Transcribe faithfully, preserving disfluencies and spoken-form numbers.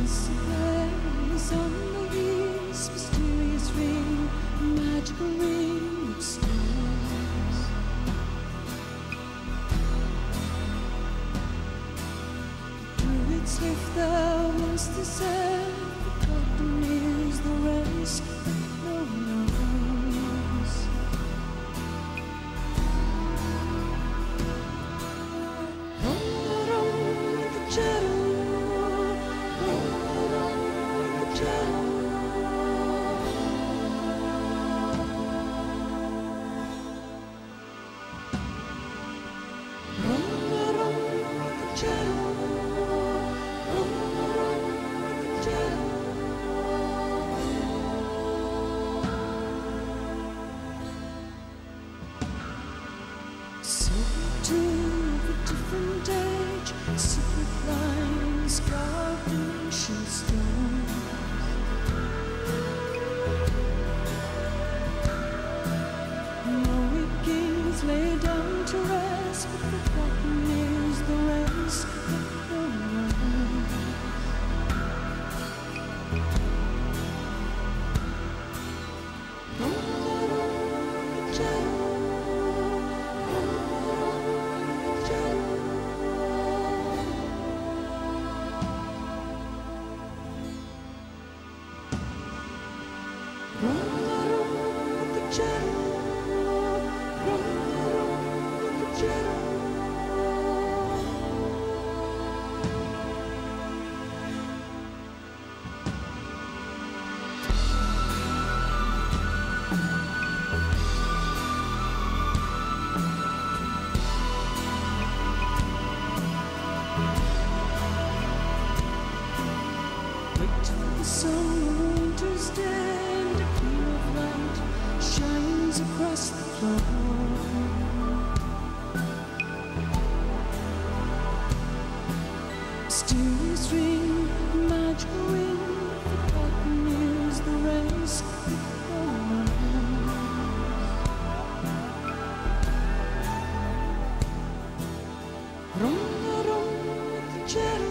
Is on the east, mysterious ring, a magical ring of stars. Druids lift the winds to serve, forgotten is the race that no one knows. Rum, rum, with the jello. To a different age, secret lines carved in ancient stone. No kings lay down to rest, but forgotten is the race that no one knows. The sun, winter's dead, a beam of light shines across the floor. Mysterious ring, magical ring, forgotten is the race that no one knows. Rum, rum, with the jello.